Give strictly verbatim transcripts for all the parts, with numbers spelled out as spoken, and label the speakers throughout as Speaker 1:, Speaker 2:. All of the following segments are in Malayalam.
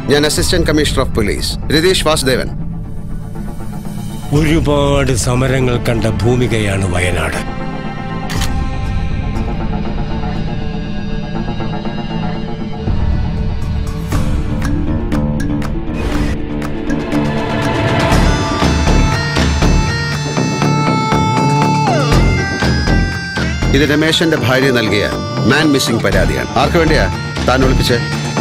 Speaker 1: ഞാൻ assistant commissioner of police Ratheesh Vasudevan.
Speaker 2: ഒരുപാട് സമരങ്ങൾ കണ്ട ഭൂമികയാണ് വയനാട്.
Speaker 1: ഇത് രമേശന്റെ ഭാര്യ നൽകിയ മാൻ മിസ്സിംഗ് പരാതിയാണ്. ആർക്ക് വേണ്ടിയാ താൻ ഒളിപ്പിച്ചേ?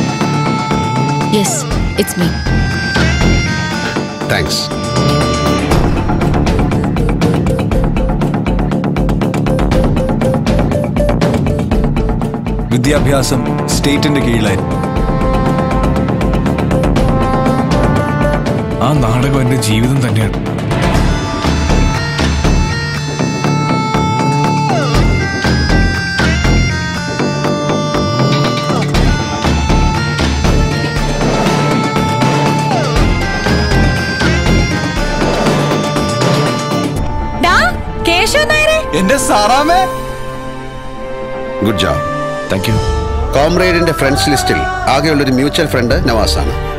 Speaker 3: Yes, it's me.
Speaker 1: താങ്ക്സ്.
Speaker 4: വിദ്യാഭ്യാസം സ്റ്റേറ്റിന്റെ കീഴിലായിരുന്നു. ആ നാടകം എന്റെ ജീവിതം തന്നെയാണ്.
Speaker 5: എന്റെ സാറാമേ,
Speaker 1: ഗുഡ് ജോബ്.
Speaker 4: Thank you.
Speaker 1: കോമ്രേഡിന്റെ ഫ്രണ്ട്സ് ലിസ്റ്റിൽ ആകെയുള്ളൊരു മ്യൂച്വൽ ഫ്രണ്ട് നവാസാണ്.